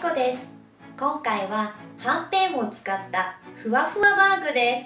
こです。今回ははんぺんを使ったふわふわバーグです。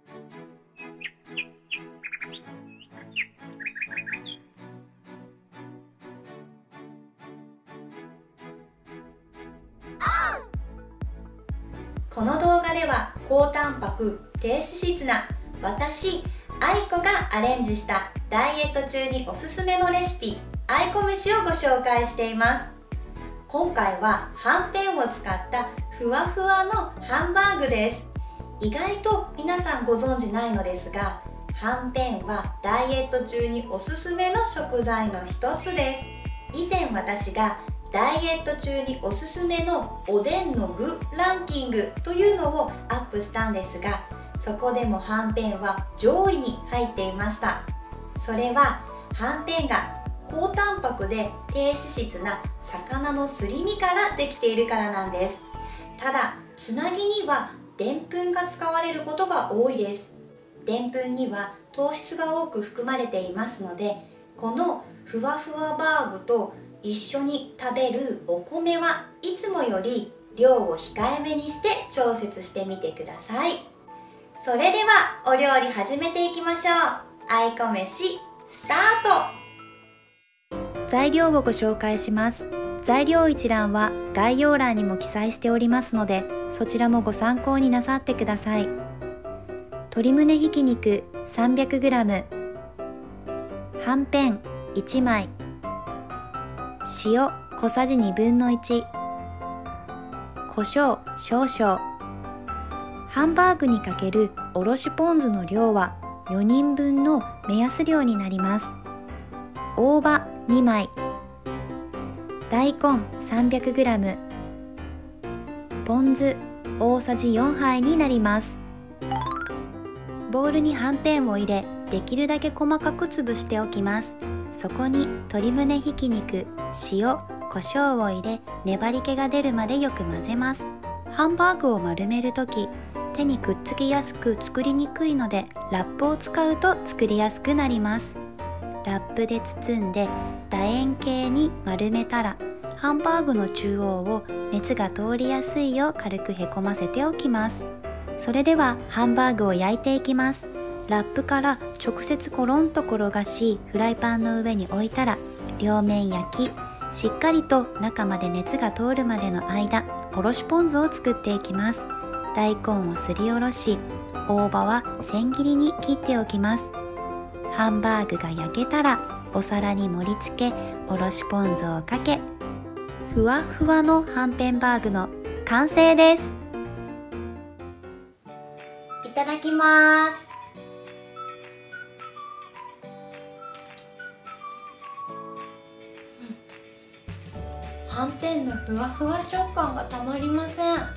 この動画では高タンパク低脂質な私あいこがアレンジしたダイエット中におすすめのレシピあいこ飯をご紹介しています。今回ははんぺんを使ったふわふわのハンバーグです。意外と皆さんご存知ないのですが、はんぺんはダイエット中におすすめの食材の一つです。以前私がダイエット中におすすめのおでんの具ランキングというのをアップしたんですが、そこでもはんぺんは上位に入っていました。それははんぺんが高タンパクで低脂質な魚のすり身からできているからなんです。ただつなぎにはでんぷんが使われることが多いです。でんぷんには糖質が多く含まれていますので、このふわふわバーグと一緒に食べるお米はいつもより量を控えめにして調節してみてください。それではお料理始めていきましょう。あいこ飯スタート。材料をご紹介します。材料一覧は概要欄にも記載しておりますので、そちらもご参考になさってください。鶏胸ひき肉 300g、 はんぺん1枚、塩小さじ1/2、胡椒少々。ハンバーグにかけるおろしポン酢の量は4人分の目安量になります。大葉2枚、大根 300g、 ポン酢大さじ4杯になります。ボウルにはんぺんを入れ、できるだけ細かく潰しておきます。そこに鶏胸ひき肉、塩、胡椒を入れ、粘り気が出るまでよく混ぜます。ハンバーグを丸めるとき、手にくっつきやすく作りにくいので、ラップを使うと作りやすくなります。ラップで包んで楕円形に丸めたら、ハンバーグの中央を熱が通りやすいよう軽くへこませておきます。それではハンバーグを焼いていきます。ラップから直接コロンと転がし、フライパンの上に置いたら、両面焼き、しっかりと中まで熱が通るまでの間、おろしポン酢を作っていきます。大根をすりおろし、大葉は千切りに切っておきます。ハンバーグが焼けたらお皿に盛り付け、おろしポン酢をかけ、ふわふわのはんぺんバーグの完成です。いただきます。はんぺんのふわふわ食感がたまりません。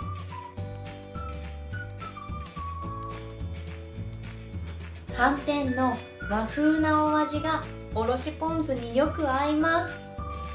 はんぺんの和風なお味がおろしポン酢によく合います。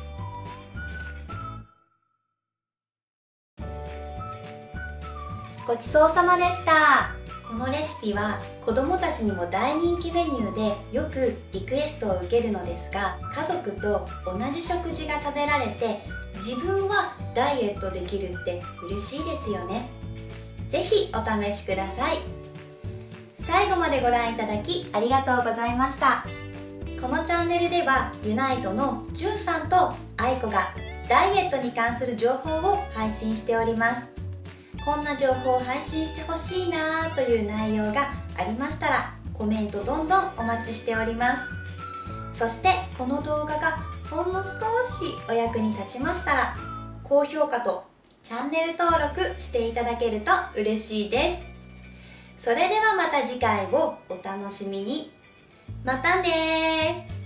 ごちそうさまでした。このレシピは子どもたちにも大人気メニューでよくリクエストを受けるのですが、家族と同じ食事が食べられて自分はダイエットできるって嬉しいですよね。ぜひお試しください。最後までご覧いただきありがとうございました。このチャンネルではユナイトのじゅんさんとあいこがダイエットに関する情報を配信しております。こんな情報を配信してほしいなという内容がありましたら、コメントどんどんお待ちしております。そしてこの動画がほんの少しお役に立ちましたら、高評価とチャンネル登録していただけると嬉しいです。それではまた次回をお楽しみに。またねー。